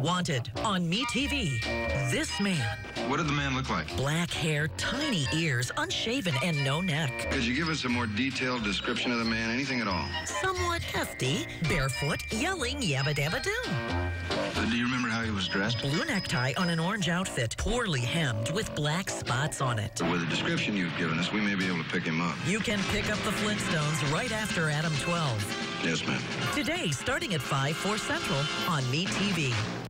Wanted on MeTV. This man. What did the man look like? Black hair, tiny ears, unshaven, and no neck. Could you give us a more detailed description of the man? Anything at all? Somewhat hefty, barefoot, yelling yabba dabba doo. Do you remember how he was dressed? Blue necktie on an orange outfit, poorly hemmed with black spots on it. With the description you've given us, we may be able to pick him up. You can pick up the Flintstones right after Adam 12. Yes, ma'am. Today, starting at 5, 4 Central on MeTV.